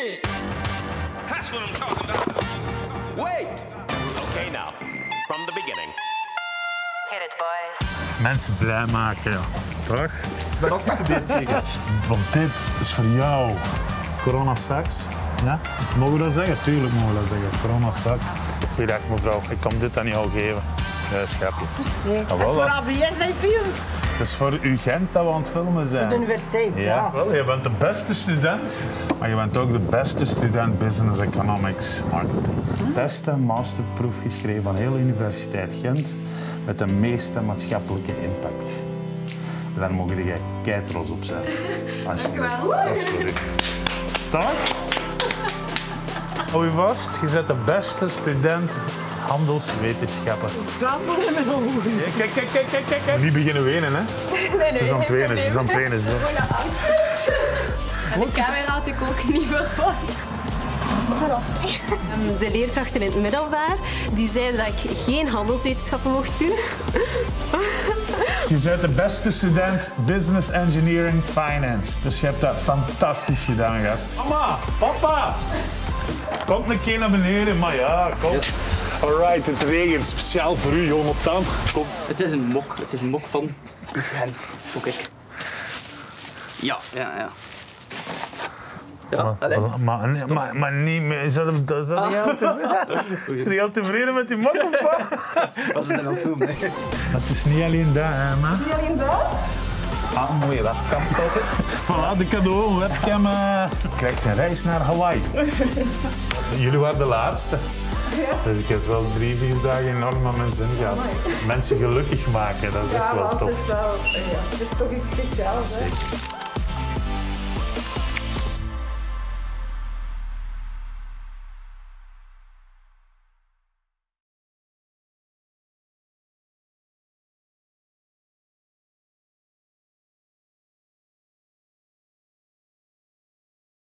me. That's what I'm talking about. Wait. Okay, now, from the beginning. Hit it, boys. Mensen blij maken, ja. Toch? Ik ben afgestudeerd, zeker. Want dit is voor jou. Corona sucks. Ja? Mogen we dat zeggen? Tuurlijk mogen we dat zeggen. Corona sucks. Goeiedag mevrouw, ik kan dit aan jou geven. Ja, schapje. Dat is voor AVS dat je filmt. Het is voor UGent dat we aan het filmen zijn. Voor de universiteit, ja. Wel, je bent de beste student, maar je bent ook de beste student Business Economics Marketing. De beste masterproef geschreven van de hele Universiteit Gent met de meeste maatschappelijke impact. Daar mogen jij keitrots op zijn. Alsjeblieft. Dat is voor u. Toch? Hou je vast, je bent de beste student handelswetenschappen. Kijk. Niet beginnen wenen, hè? Nee. Ze is aan het wenen, ze is aan het wenen. En de camera had ik ook niet verwacht. De leerkrachten in het middelbaar die zeiden dat ik geen handelswetenschappen mocht doen. Je bent de beste student Business Engineering Finance. Dus je hebt dat fantastisch gedaan, gast. Mama, papa, kom een keer naar beneden. Maar ja, kom. Yes. Alright, het regent speciaal voor u, Jonathan. Kom. Het is een mok. Het is een mok van UGent. Ook ik. Ja. Maar niet meer. Is dat heel tevreden met die mok of wat? Dat is een film, nee. Dat is niet alleen dat, hè, man. Niet alleen dat? Ah, een mooie webcam. Voilà, de cadeau, webcam. Krijgt een reis naar Hawaii. Jullie waren de laatste. Dus ik heb wel 3-4 dagen enorm aan mijn zin gehad. Mensen gelukkig maken, dat is echt wel tof. Het is toch iets speciaals, hè? Zeker.